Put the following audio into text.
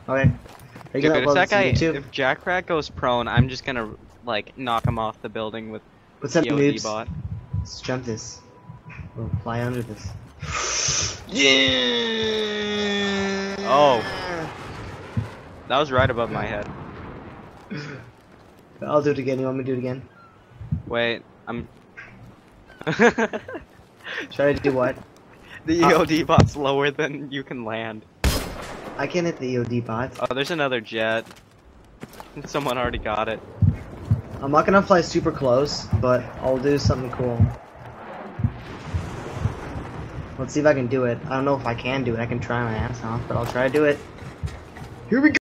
Okay. Are you Dude, gonna if upload that this guy, to YouTube? if Jackrat goes prone, I'm just gonna like knock him off the building with What's up, the OD noobs? bot. Let's jump this. We'll fly under this. Yeah. Oh, that was right above my head. I'll do it again. You want me to do it again? Wait, I'm. Try to do what? The EOD bot's lower than you can land. I can hit the EOD bot. Oh, there's another jet. Someone already got it. I'm not gonna fly super close, but I'll do something cool. Let's see if I can do it. I don't know if I can do it. I can try my ass off, but I'll try to do it. Here we go!